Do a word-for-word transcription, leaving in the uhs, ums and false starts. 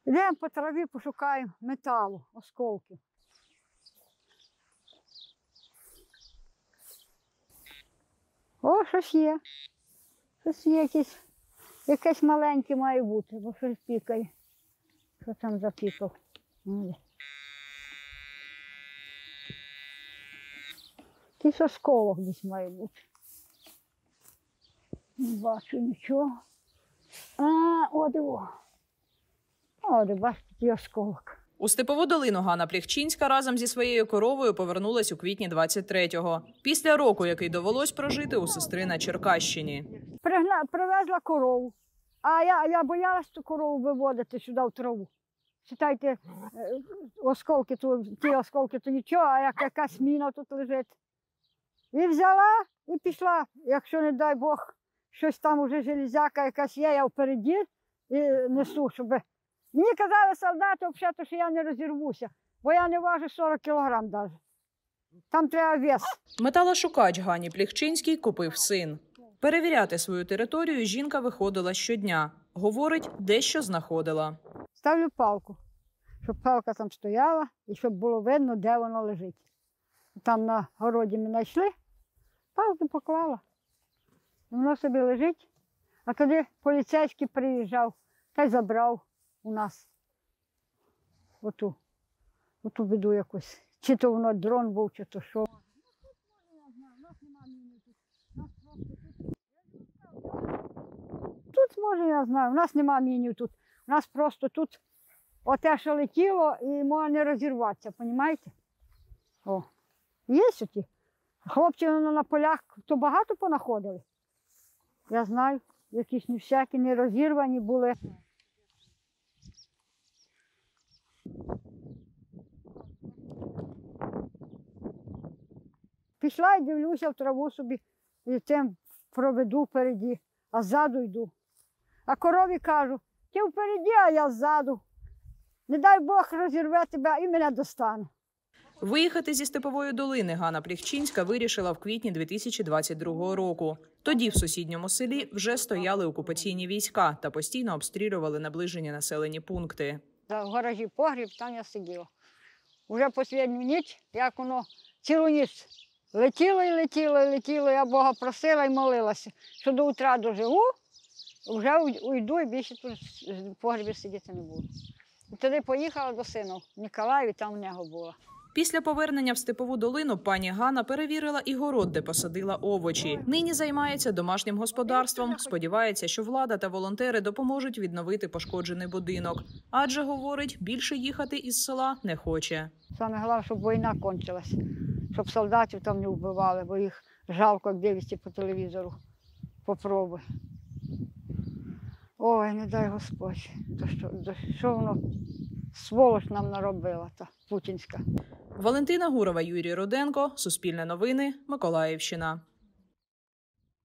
Йдемо по траві, пошукаємо металу, осколки. О, щось є. Щось є якесь, якесь маленьке має бути, бо щось пікає. Що там запікав? Якийсь осколок десь має бути. Не бачу нічого. А, о, диво. О, де бачите, який осколок. У Степову долину Ганна Пліхчинська разом зі своєю коровою повернулась у квітні двадцять третього. Після року, який довелось прожити у сестри на Черкащині. Пригна... Привезла корову, а я, я боялась ту корову виводити сюди в траву. Читайте, осколки, то, ті осколки, то нічого, а як якась міна тут лежить. І взяла і пішла. Якщо, не дай Бог, щось там уже железяка якась є, я впереді і несу, щоб... Мені казали солдати, взагалі, що я не розірвуся, бо я не важу сорок кілограм навіть. Там треба вес. Металошукач Ганні Пліхчинській купив син. Перевіряти свою територію жінка виходила щодня. Говорить, дещо знаходила. Ставлю палку, щоб палка там стояла і щоб було видно, де воно лежить. Там на городі ми знайшли, палку поклала. Воно собі лежить. А тоді поліцейський приїжджав та й забрав у нас оту, оту біду якусь. Чи то воно дрон був, чи то що. Тут, може, я знаю, у нас нема мінів тут. У нас просто тут оте, що летіло, і може не розірватися, розумієте? О, є оті. Хлопці на полях то багато понаходили. Я знаю, якісь не всякі, не розірвані були. Пішла і дивлюся в траву собі, і тим проведу впереді, а ззаду йду. А корові кажу, ти впереді, а я ззаду. Не дай Бог розірве тебе і мене достане. Виїхати зі Степової долини Ганна Пліхчинська вирішила в квітні дві тисячі двадцять другого року. Тоді в сусідньому селі вже стояли окупаційні війська та постійно обстрілювали наближені населені пункти. В гаражі погріб, там я сиділа. Уже останню ніч, як воно цілу ніч летіло і летіло, і летіло, я Бога просила і молилася, що до утра доживу, вже уйду і більше тут в погрібі сидіти не буду. І тоді поїхала до сина в Ніколаїв, і там в нього була. Після повернення в Степову долину пані Ганна перевірила і город, де посадила овочі. Нині займається домашнім господарством. Сподівається, що влада та волонтери допоможуть відновити пошкоджений будинок. Адже, говорить, більше їхати із села не хоче. Саме головне, щоб війна кончилась, щоб солдатів там не вбивали, бо їх жалко, як дивишся по телевізору. Попробуй. Ой, не дай Господь, то що, то що воно сволоч нам наробила, та путінська. Валентина Гурова, Юрій Руденко, Суспільне новини, Миколаївщина.